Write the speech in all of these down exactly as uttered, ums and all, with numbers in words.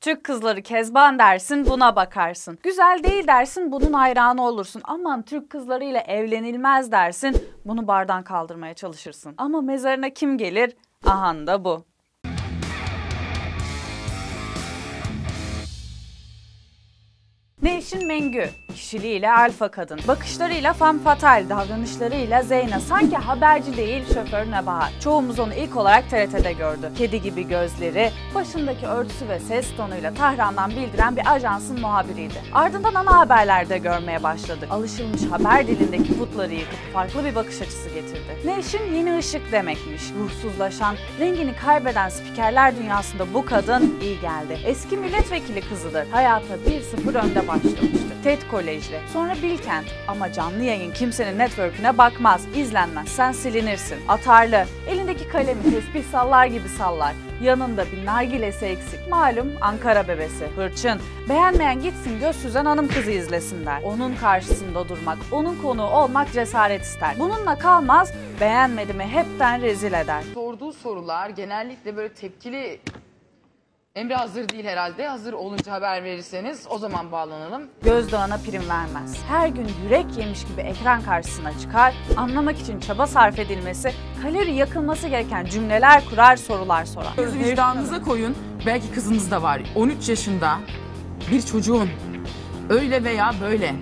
Türk kızları kezban dersin, buna bakarsın. Güzel değil dersin, bunun hayranı olursun. Aman Türk kızlarıyla evlenilmez dersin, bunu bardan kaldırmaya çalışırsın. Ama mezarına kim gelir? Ahan da bu. Nevşin Mengü, kişiliğiyle alfa kadın, bakışlarıyla femme fatale, davranışlarıyla Zeyna, sanki haberci değil şoför Nebahat. Çoğumuz onu ilk olarak T R T'de gördü. Kedi gibi gözleri, başındaki örtüsü ve ses tonuyla Tahran'dan bildiren bir ajansın muhabiriydi. Ardından ana haberlerde görmeye başladık. Alışılmış haber dilindeki putları yıkıp farklı bir bakış açısı getirdi. Nevşin yeni ışık demekmiş. Ruhsuzlaşan, rengini kaybeden spikerler dünyasında bu kadın iyi geldi. Eski milletvekili kızıdır. Hayata bir sıfır önde başlamıştı. TED Kolej'le, sonra Bilkent, ama canlı yayın kimsenin network'üne bakmaz, izlenmezsen silinirsin. Atarlı, elindeki kalemi tesbih sallar gibi sallar. Yanında bir nargilesi eksik. Malum Ankara bebesi. Hırçın. Beğenmeyen gitsin göz süzen hanım kızı izlesin der. Onun karşısında durmak, onun konuğu olmak cesaret ister. Bununla kalmaz, beğenmedi mi hepten rezil eder. Sorduğu sorular genellikle böyle tepkili. Emre hazır değil herhalde. Hazır olunca haber verirseniz o zaman bağlanalım. Gözdağına prim vermez. Her gün yürek yemiş gibi ekran karşısına çıkar, anlamak için çaba sarf edilmesi, kalori yakılması gereken cümleler kurar, sorular sorar. Gözü vicdanınıza koyun. Belki kızınız da var. on üç yaşında bir çocuğun öyle veya böyle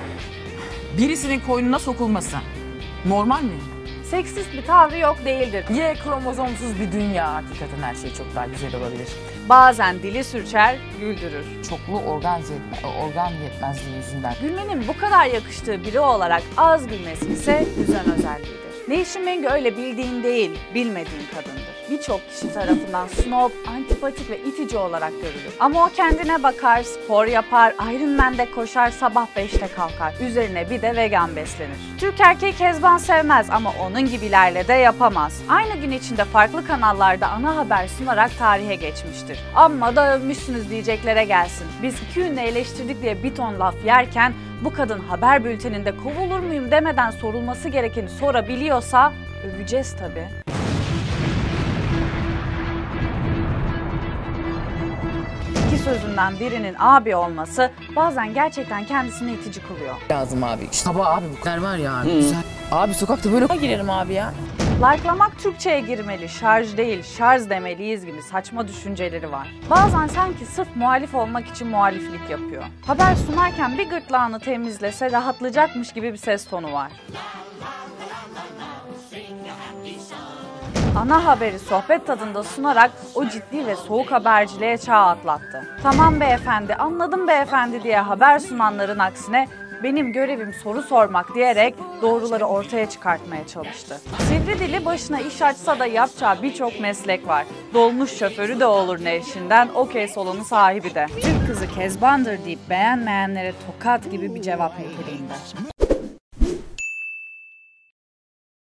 birisinin koynuna sokulması normal mi? Seksist bir tavrı yok değildir. Y kromozomsuz bir dünya, hakikaten her şey çok daha güzel olabilir. Bazen dili sürçer, güldürür. Çoklu organ, organ yetmezliği yüzünden. Gülmenin bu kadar yakıştığı biri olarak az gülmesi ise üzen özelliğidir. Nevşin Mengü öyle bildiğin değil, bilmediğin kadındır. Birçok kişi tarafından snob, antipatik ve itici olarak görülür. Ama o kendine bakar, spor yapar, Ironman'de koşar, sabah beşte kalkar. Üzerine bir de vegan beslenir. Türk erkeği kezban sevmez ama onun gibilerle de yapamaz. Aynı gün içinde farklı kanallarda ana haber sunarak tarihe geçmiştir. Amma da övmüşsünüz diyeceklere gelsin. Biz iki ünlü eleştirdik diye bir ton laf yerken bu kadın haber bülteninde kovulur muyum demeden sorulması gerekeni sorabiliyorsa öveceğiz tabii. İki sözünden birinin abi olması bazen gerçekten kendisini itici kılıyor. Lazım abi. İşte baba abi bu kadar var ya abi. Güzel. Abi sokakta böyle girelim abi ya. Like'lamak Türkçe'ye girmeli, şarj değil, şarj demeliyiz gibi saçma düşünceleri var. Bazen sanki sırf muhalif olmak için muhaliflik yapıyor. Haber sunarken bir gırtlağını temizlese rahatlayacakmış gibi bir ses tonu var. Ana haberi sohbet tadında sunarak o ciddi ve soğuk haberciliğe çağ atlattı. Tamam beyefendi, anladım beyefendi diye haber sunanların aksine benim görevim soru sormak diyerek doğruları ortaya çıkartmaya çalıştı. Sivri dili başına iş açsa da yapacağı birçok meslek var. Dolmuş şoförü de olur Nevşin'den, okey salonu sahibi de. Türk kızı kezbandır deyip beğenmeyenlere tokat gibi bir cevap niteliğinde.